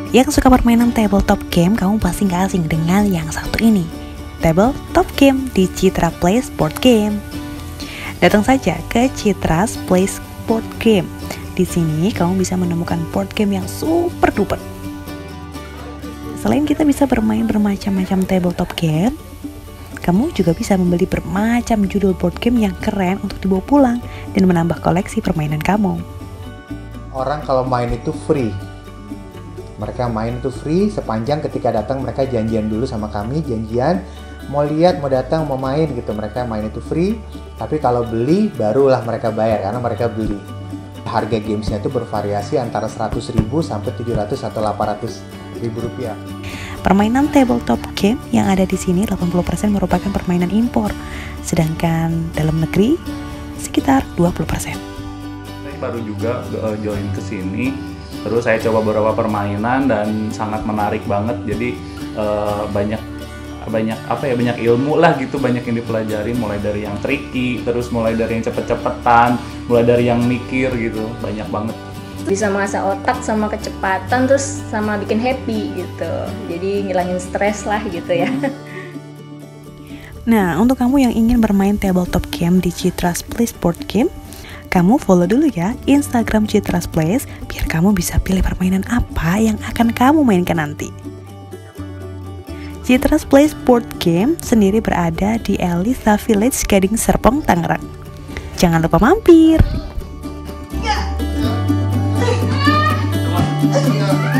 Yang suka permainan tabletop game, kamu pasti gak asing dengan yang satu ini, tabletop game di Citra Play Sport Game. Datang saja ke Citra Play Sport Game. Di sini kamu bisa menemukan board game yang super duper. Selain kita bisa bermain bermacam-macam tabletop game, kamu juga bisa membeli bermacam judul board game yang keren untuk dibawa pulang dan menambah koleksi permainan kamu. Orang kalau main itu free. Mereka main itu free sepanjang ketika datang mereka janjian dulu sama kami, janjian mau lihat, mau datang, mau main gitu. Mereka main itu free, tapi kalau beli barulah mereka bayar karena mereka beli. Harga gamesnya itu bervariasi antara 100.000 sampai 700 atau 800.000 rupiah. Permainan tabletop game yang ada di sini 80% merupakan permainan impor, sedangkan dalam negeri sekitar 20%. Saya baru juga join ke sini, terus saya coba beberapa permainan dan sangat menarik banget. Jadi banyak ilmu lah gitu, banyak yang dipelajari, mulai dari yang tricky, terus mulai dari yang cepet-cepetan, mulai dari yang mikir gitu, banyak banget. Bisa mengasah otak sama kecepatan, terus sama bikin happy gitu, jadi ngilangin stres lah gitu ya. Nah, untuk kamu yang ingin bermain tabletop game di Citra Play Sport Game, kamu follow dulu ya Instagram Citra Play biar kamu bisa pilih permainan apa yang akan kamu mainkan nanti. Citra Play Sport Game sendiri berada di Elisa Village, Gading Serpong, Tangerang. Jangan lupa mampir.